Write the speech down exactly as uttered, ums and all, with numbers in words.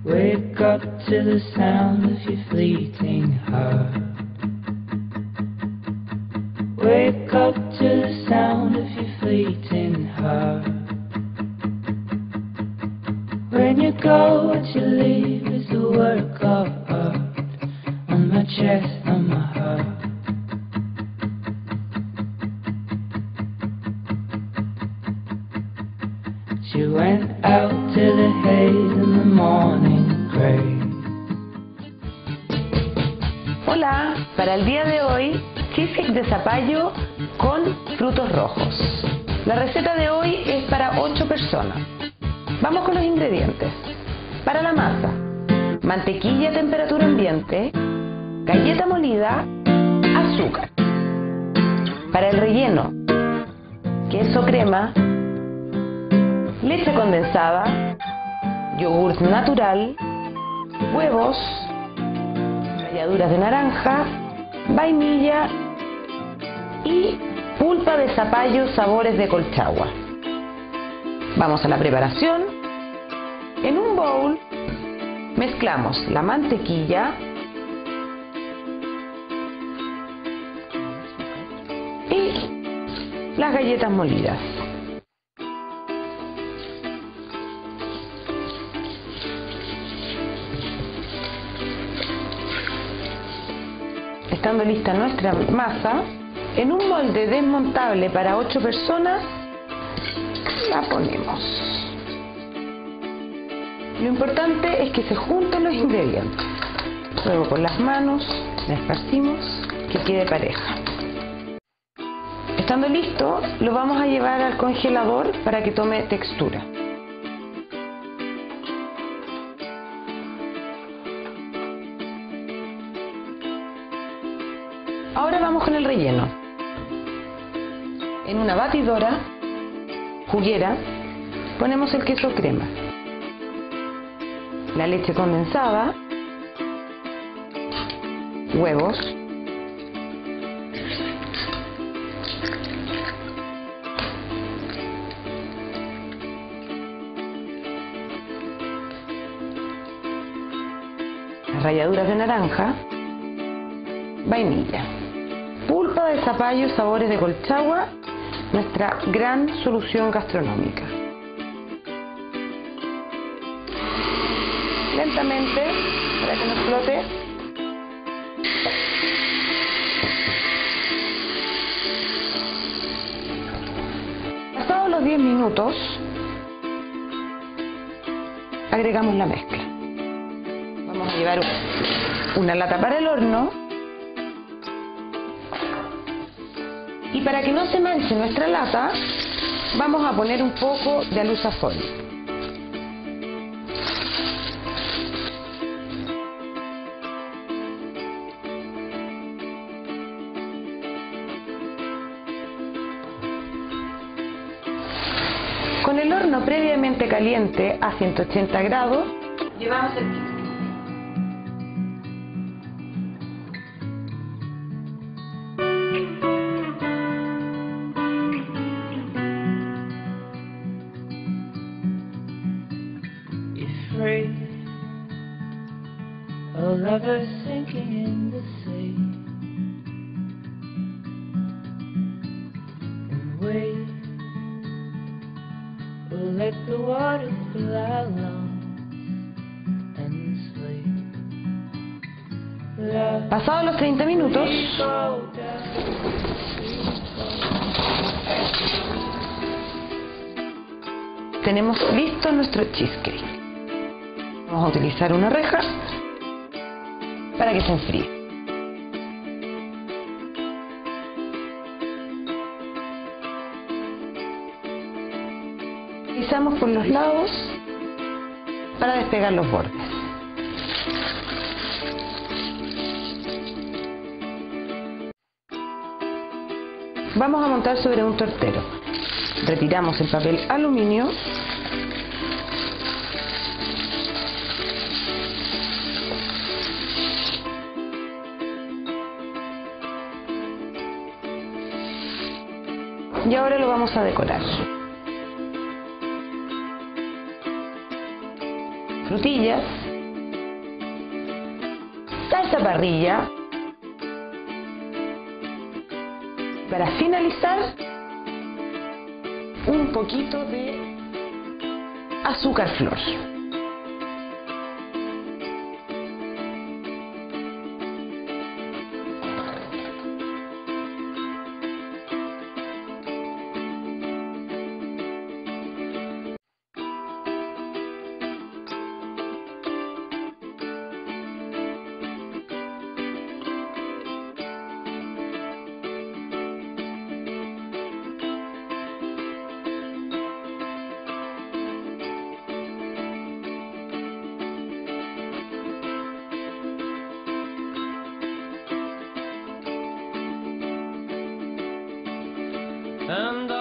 Wake up to the sound of your fleeting heart. Wake up to the sound of your fleeting heart. When you go, what you leave is a work of art on my chest, on my heart. She went out to the haze in the morning gray. Hola, para el día de hoy, cheesecake de zapallo con frutos rojos. La receta de hoy es para ocho personas. Vamos con los ingredientes. Para la masa, mantequilla a temperatura ambiente, galleta molida, azúcar. Para el relleno, queso crema, leche condensada, yogur natural, huevos, ralladuras de naranja, vainilla y pulpa de zapallo sabores de Colchagua. Vamos a la preparación. En un bowl mezclamos la mantequilla y las galletas molidas. Estando lista nuestra masa, en un molde desmontable para ocho personas, la ponemos. Lo importante es que se junten los ingredientes. Luego con las manos la esparcimos, que quede pareja. Estando listo, lo vamos a llevar al congelador para que tome textura. Ahora vamos con el relleno. En una batidora, juguera, ponemos el queso crema, la leche condensada, huevos, las ralladuras de naranja, vainilla, pulpa de zapallo sabores de Colchagua, nuestra gran solución gastronómica. Lentamente, para que no explote. Pasados los diez minutos, agregamos la mezcla. Vamos a llevar una lata para el horno. Y para que no se manche nuestra lata, vamos a poner un poco de alusafol. Con el horno previamente caliente a ciento ochenta grados, llevamos el cheesecake. A lover sinking in the sea, and wait, we'll let the water fill our lungs and sleep. Pasados los treinta minutos, tenemos listo nuestro cheesecake. Vamos a utilizar una reja para que se enfríe. Utilizamos por los lados para despegar los bordes. Vamos a montar sobre un tortero. Retiramos el papel aluminio. Y ahora lo vamos a decorar. Frutillas, salsa parrilla. Para finalizar, un poquito de azúcar flor. And